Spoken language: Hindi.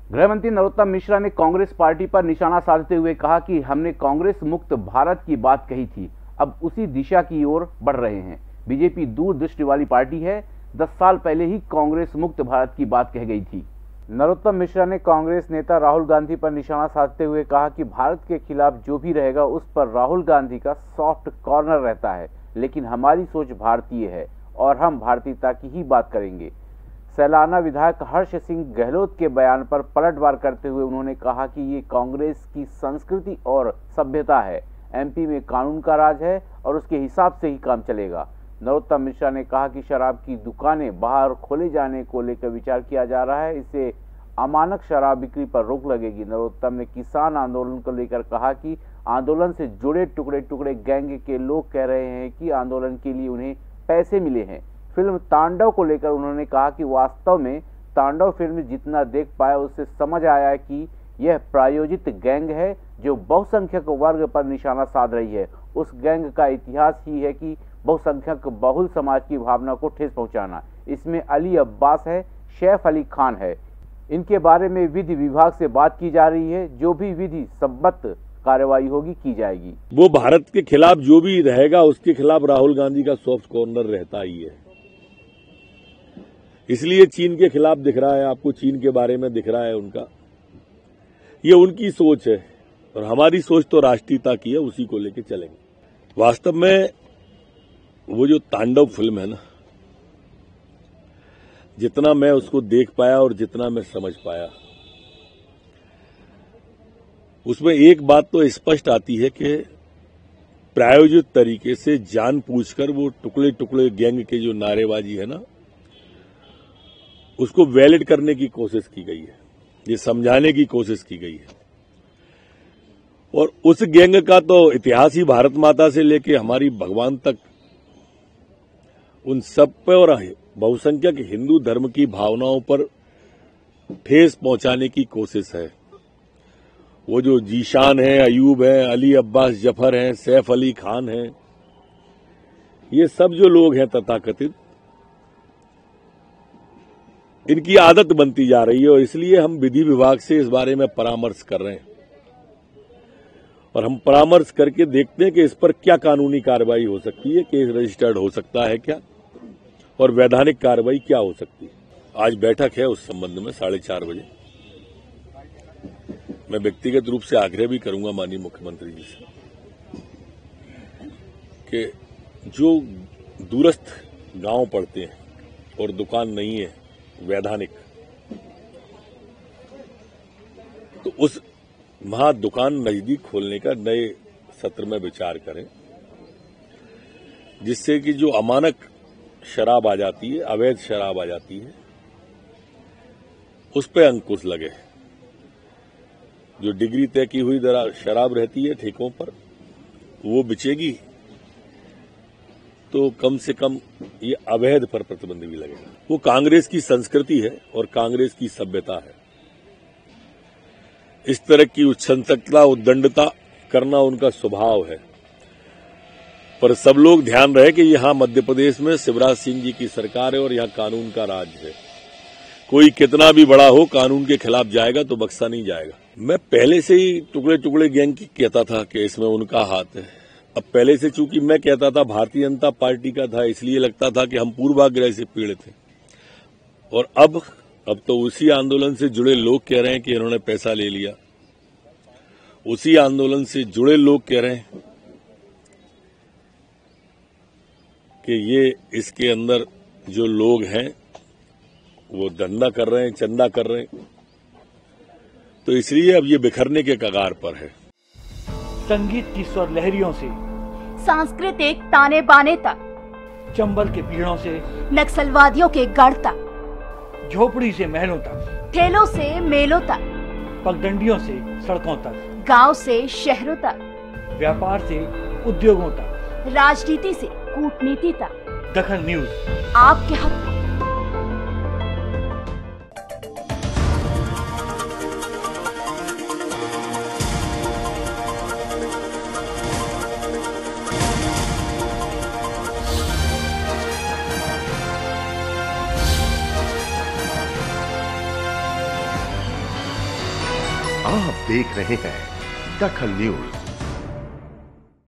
गृहमंत्री नरोत्तम मिश्रा ने कांग्रेस पार्टी पर निशाना साधते हुए कहा कि हमने कांग्रेस मुक्त भारत की बात कही थी, अब उसी दिशा की ओर बढ़ रहे हैं। बीजेपी दूरदृष्टि वाली पार्टी है, 10 साल पहले ही कांग्रेस मुक्त भारत की बात कह गई थी। नरोत्तम मिश्रा ने कांग्रेस नेता राहुल गांधी पर निशाना साधते हुए कहा कि भारत के खिलाफ जो भी रहेगा उस पर राहुल गांधी का सॉफ्ट कॉर्नर रहता है, लेकिन हमारी सोच भारतीय है और हम भारतीयता की ही बात करेंगे। सैलाना विधायक हर्ष सिंह गहलोत के बयान पर पलटवार करते हुए उन्होंने कहा कि ये कांग्रेस की संस्कृति और सभ्यता है। एमपी में कानून का राज है और उसके हिसाब से ही काम चलेगा। नरोत्तम मिश्रा ने कहा कि शराब की दुकानें बाहर खोले जाने को लेकर विचार किया जा रहा है, इससे अमानक शराब बिक्री पर रोक लगेगी। नरोत्तम ने किसान आंदोलन को लेकर कहा कि आंदोलन से जुड़े टुकड़े टुकड़े गैंग के लोग कह रहे हैं कि आंदोलन के लिए उन्हें पैसे मिले हैं। फिल्म तांडव को लेकर उन्होंने कहा कि वास्तव में तांडव फिल्म जितना देख पाया उससे समझ आया कि यह प्रायोजित गैंग है जो बहुसंख्यक वर्ग पर निशाना साध रही है। उस गैंग का इतिहास ही है कि बहुसंख्यक बहुल समाज की भावना को ठेस पहुंचाना। इसमें अली अब्बास है, सैफ अली खान है। इनके बारे में विधि विभाग से बात की जा रही है, जो भी विधि सम्मत कार्रवाई होगी की जाएगी। वो भारत के खिलाफ जो भी रहेगा उसके खिलाफ राहुल गांधी का सॉफ्ट कॉर्नर रहता ही है। इसलिए चीन के खिलाफ दिख रहा है, आपको चीन के बारे में दिख रहा है उनका, ये उनकी सोच है और हमारी सोच तो राष्ट्रीयता की है, उसी को लेकर चलेंगे। वास्तव में वो जो तांडव फिल्म है ना, जितना मैं उसको देख पाया और जितना मैं समझ पाया, उसमें एक बात तो स्पष्ट आती है कि प्रायोजित तरीके से जानबूझकर वो टुकड़े टुकड़े गैंग के जो नारेबाजी है ना, उसको वैलिड करने की कोशिश की गई है, ये समझाने की कोशिश की गई है। और उस गैंग का तो इतिहास ही भारत माता से लेके हमारी भगवान तक उन सब पे और बहुसंख्यक हिंदू धर्म की भावनाओं पर ठेस पहुंचाने की कोशिश है। वो जो जीशान है, अयूब है, अली अब्बास जफर हैं, सैफ अली खान हैं, ये सब जो लोग हैं तथाकथित, इनकी आदत बनती जा रही है और इसलिए हम विधि विभाग से इस बारे में परामर्श कर रहे हैं और हम परामर्श करके देखते हैं कि इस पर क्या कानूनी कार्रवाई हो सकती है, केस रजिस्टर्ड हो सकता है क्या और वैधानिक कार्रवाई क्या हो सकती है। आज बैठक है उस संबंध में 4:30 बजे। मैं व्यक्तिगत रूप से आग्रह भी करूंगा माननीय मुख्यमंत्री जी से कि जो दूरस्थ गांव पड़ते हैं और दुकान नहीं है वैधानिक, तो उस वहां दुकान नजदीक खोलने का नए सत्र में विचार करें, जिससे कि जो अमानक शराब आ जाती है, अवैध शराब आ जाती है, उस पर अंकुश लगे। जो डिग्री तय की हुई शराब रहती है ठेकों पर, वो बिचेगी तो कम से कम ये अवैध पर प्रतिबंध भी लगेगा। वो कांग्रेस की संस्कृति है और कांग्रेस की सभ्यता है। इस तरह की उच्छृंखलता, उद्दंडता करना उनका स्वभाव है। पर सब लोग ध्यान रहे कि यहां मध्य प्रदेश में शिवराज सिंह जी की सरकार है और यहां कानून का राज है। कोई कितना भी बड़ा हो, कानून के खिलाफ जाएगा तो बख्शा नहीं जाएगा। मैं पहले से ही टुकड़े टुकड़े गैंग की कहता था कि इसमें उनका हाथ है। अब पहले से चूंकि मैं कहता था भारतीय जनता पार्टी का था, इसलिए लगता था कि हम पूर्वाग्रह से पीड़ित हैं। और अब तो उसी आंदोलन से जुड़े लोग कह रहे हैं कि इन्होंने पैसा ले लिया। उसी आंदोलन से जुड़े लोग कह रहे हैं कि ये इसके अंदर जो लोग हैं वो धंधा कर रहे हैं, चंदा कर रहे हैं। तो इसलिए अब ये बिखरने के कगार पर है। संगीत की स्वर लहरियों से सांस्कृतिक ताने बाने तक, चंबल के पीड़ों से नक्सलवादियों के गढ़ तक, झोपड़ी से महलों तक, ठेलों से मेलों तक, पगडंडियों से सड़कों तक, गांव से शहरों तक, व्यापार से उद्योगों तक, राजनीति से कूटनीति तक, दखल न्यूज आपके हक में। आप देख रहे हैं दखल न्यूज।